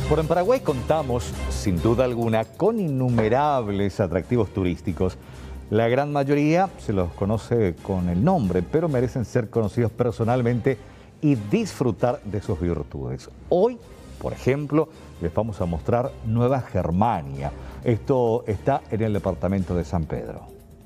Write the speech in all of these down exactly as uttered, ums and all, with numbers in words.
Bueno, en Paraguay contamos, sin duda alguna, con innumerables atractivos turísticos. La gran mayoría se los conoce con el nombre, pero merecen ser conocidos personalmente y disfrutar de sus virtudes. Hoy, por ejemplo, les vamos a mostrar Nueva Germania. Esto está en el departamento de San Pedro.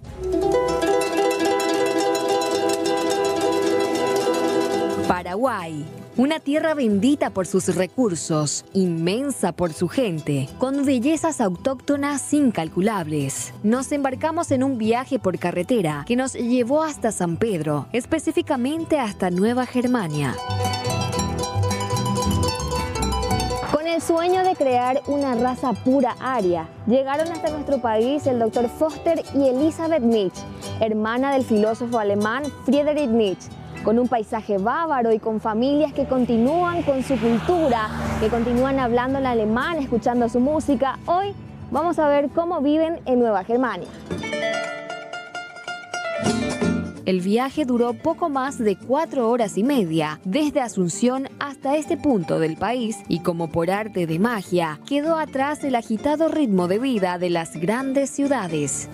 Paraguay, una tierra bendita por sus recursos, inmensa por su gente, con bellezas autóctonas incalculables. Nos embarcamos en un viaje por carretera que nos llevó hasta San Pedro, específicamente hasta Nueva Germania. Con el sueño de crear una raza pura aria, llegaron hasta nuestro país el doctor Foster y Elisabeth Nietzsche, hermana del filósofo alemán Friedrich Nietzsche, con un paisaje bávaro y con familias que continúan con su cultura, que continúan hablando en alemán, escuchando su música. Hoy vamos a ver cómo viven en Nueva Germania. El viaje duró poco más de cuatro horas y media, desde Asunción hasta este punto del país, y como por arte de magia, quedó atrás el agitado ritmo de vida de las grandes ciudades.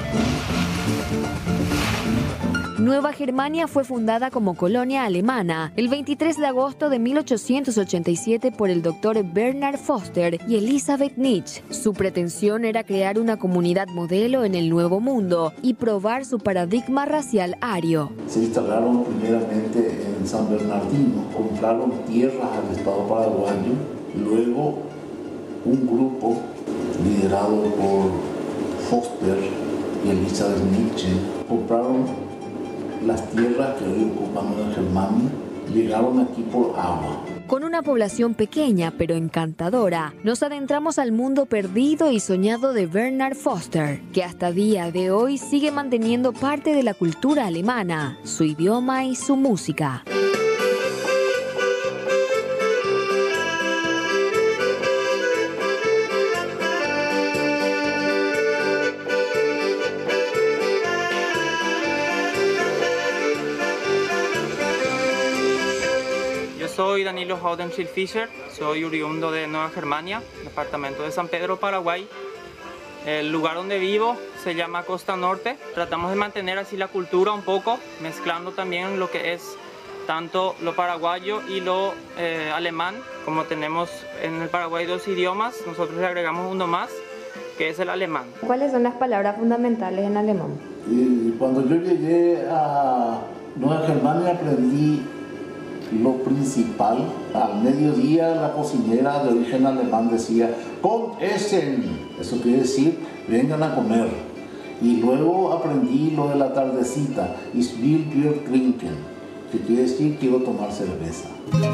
Nueva Germania fue fundada como colonia alemana el veintitrés de agosto de mil ochocientos ochenta y siete por el doctor Bernhard Foster y Elisabeth Nietzsche. Su pretensión era crear una comunidad modelo en el Nuevo Mundo y probar su paradigma racial ario. Se instalaron primeramente en San Bernardino, compraron tierras al Estado paraguayo, luego un grupo liderado por Foster y Elisabeth Nietzsche compraron las tierras que hoy ocupamos en Germania, llegaron aquí por agua. Con una población pequeña pero encantadora, nos adentramos al mundo perdido y soñado de Bernhard Foster, que hasta día de hoy sigue manteniendo parte de la cultura alemana, su idioma y su música. Soy Danilo Haudenschil Fischer, soy oriundo de Nueva Germania, departamento de San Pedro, Paraguay. El lugar donde vivo se llama Costa Norte. Tratamos de mantener así la cultura un poco, mezclando también lo que es tanto lo paraguayo y lo eh, alemán. Como tenemos en el Paraguay dos idiomas, nosotros le agregamos uno más, que es el alemán. ¿Cuáles son las palabras fundamentales en alemán? Y cuando yo llegué a Nueva Germania aprendí lo principal. Al mediodía la cocinera de origen alemán decía "Kommt essen", eso quiere decir vengan a comer. Y luego aprendí lo de la tardecita, "Ich will Bier trinken", que quiere decir quiero tomar cerveza.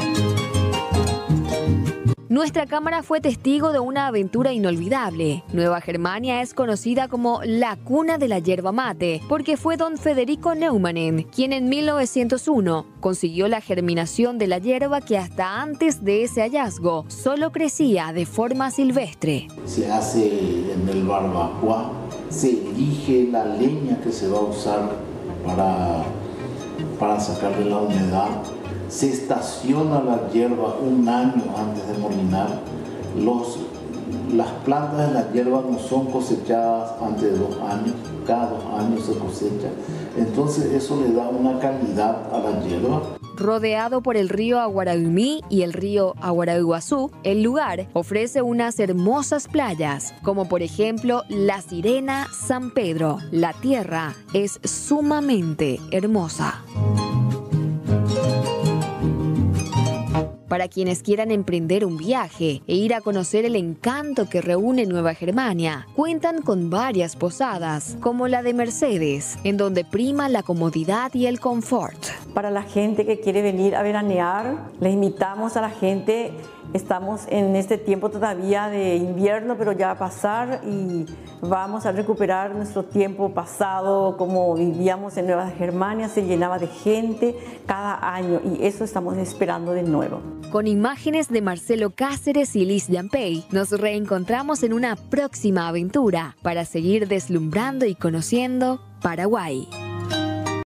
Nuestra cámara fue testigo de una aventura inolvidable. Nueva Germania es conocida como la cuna de la yerba mate, porque fue don Federico Neumannen quien en mil novecientos uno consiguió la germinación de la yerba que hasta antes de ese hallazgo solo crecía de forma silvestre. Se hace en el barbacoa, se elige la leña que se va a usar para, para sacarle la humedad. Se estaciona la hierba un año antes de molinar. Los, las plantas de la hierba no son cosechadas antes de dos años, cada dos años se cosecha. Entonces eso le da una calidad a la hierba. Rodeado por el río Aguaraumí y el río Aguaraiguazú, el lugar ofrece unas hermosas playas, como por ejemplo La Sirena, San Pedro. La tierra es sumamente hermosa. Para quienes quieran emprender un viaje e ir a conocer el encanto que reúne Nueva Germania, cuentan con varias posadas, como la de Mercedes, en donde prima la comodidad y el confort. Para la gente que quiere venir a veranear, les invitamos a la gente. Estamos en este tiempo todavía de invierno, pero ya va a pasar y vamos a recuperar nuestro tiempo pasado, como vivíamos en Nueva Germania, se llenaba de gente cada año y eso estamos esperando de nuevo. Con imágenes de Marcelo Cáceres y Liz Yampey, nos reencontramos en una próxima aventura para seguir deslumbrando y conociendo Paraguay.